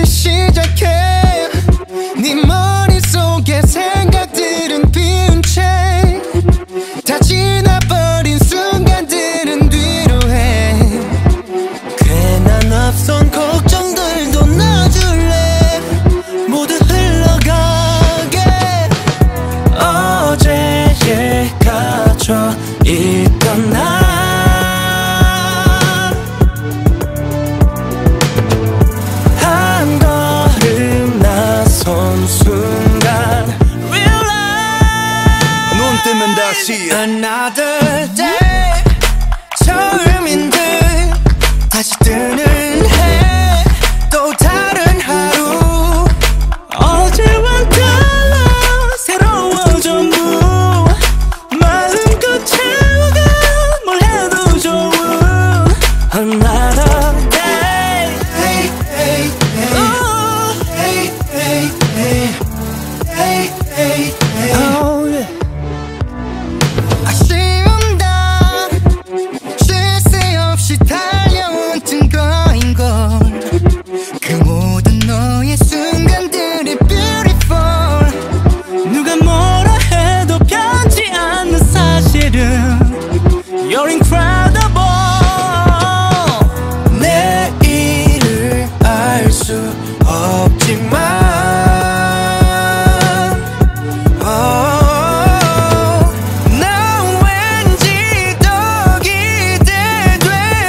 다시 시작해. 네 머릿속에 생각들은 비운 채 다 지나버린 순간들은 뒤로 해. 괜한 앞선 걱정들도 놔줄래. 모두 흘러가게. 어제에 갇혀 있던 나 한 걸음 나선 순간 realize 눈 뜨면 다시 another day. 처음인데 다시 뜨는 해. 또 다른 하루. 어제와 달라 새로워 전부. 마음껏 채워가 뭘 해도 좋은 another day. Hey, hey, hey. Oh. Hey, hey, hey. Hey, hey, hey. Oh, yeah. 아쉬움다 쉴 새 없이 달려온 증거인걸. 그 모든 너의 순간들이 beautiful. 누가 뭐라 해도 변치 않는 사실은 You're incredible. 내일을 알 수 없지만 난 왠지 더 기대돼.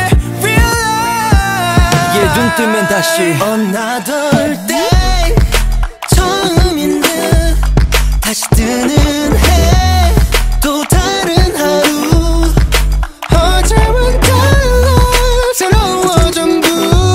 Realize 눈 뜨면 다시 another day. 처음인 듯 다시 뜨는 해. 또 다른 하루. 어제와 달라 새로워 전부.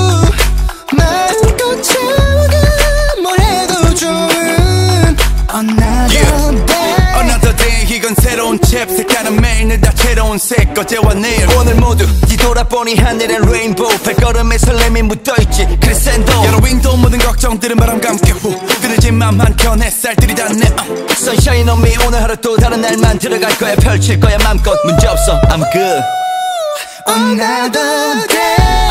마음껏 채워가 뭘 해도 좋은 another day. Another day. 이건 새로운 챕. 색깔은 매일 늘 다채로운 색. 어제와 내일 오늘 모두 뒤돌아보니 하늘엔 레인보우. 발걸음에 설렘이 묻어있지 크레센도. 여러 윈도우 모든 걱정들은 바람 감겨 후 그늘진 맘 한켠 햇살들이 닿네. Sunshine on me. 오늘 하루 또 다른 날만 들어갈 거야. 펼칠 거야 맘껏 문제없어 I'm good. Another day.